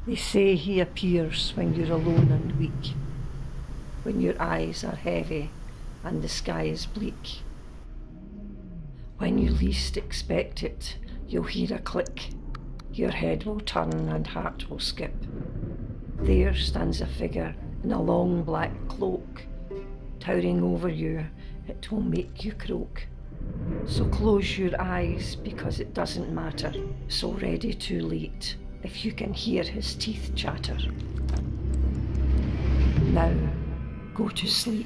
They say he appears when you're alone and weak, when your eyes are heavy and the sky is bleak. When you least expect it, you'll hear a click. Your head will turn and heart will skip. There stands a figure in a long black cloak. Towering over you, it will make you croak. So close your eyes because it doesn't matter. It's already too late if you can hear his teeth chatter. Now, go to sleep.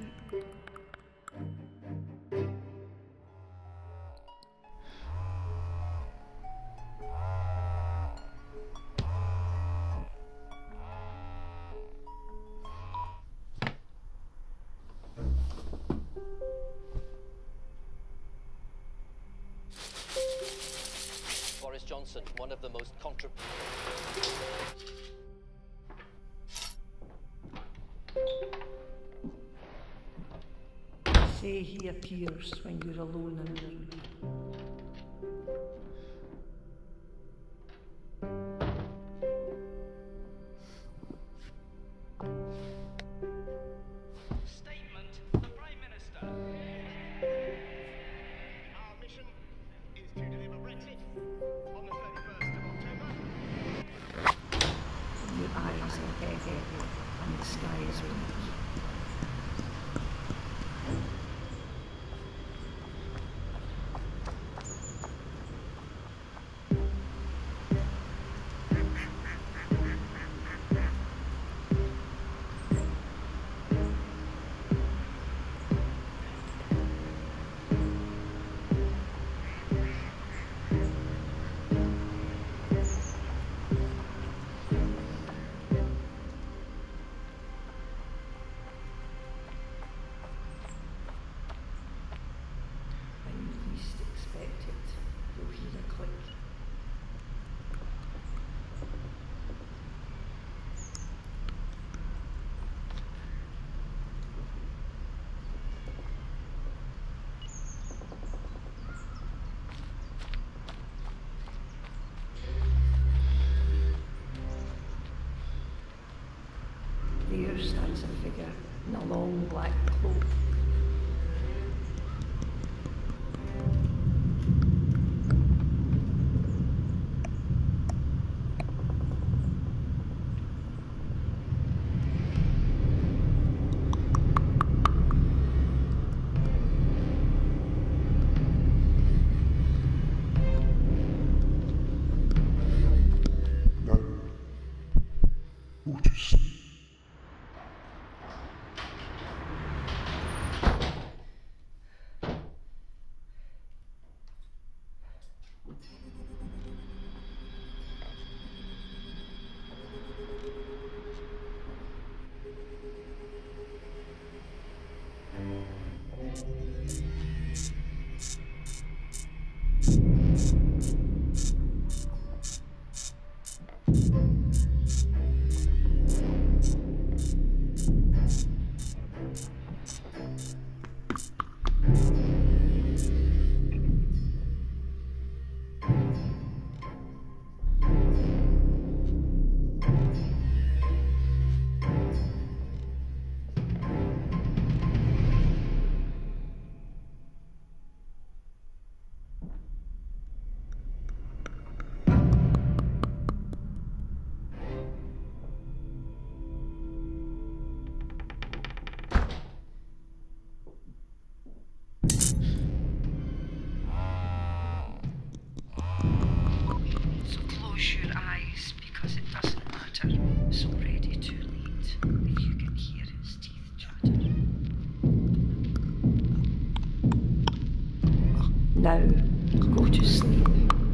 Johnson, one of the most Say he appears when you're alone and weak. Statement, the Prime Minister. Our mission is to deliver Brexit on the 31st of October. Your eyes are heavy and the sky is bleak. There stands a figure in a long black cloak. No. Go to sleep. Close your eyes because it doesn't matter. It's already too late if you can hear his teeth chatter. Now, go to sleep.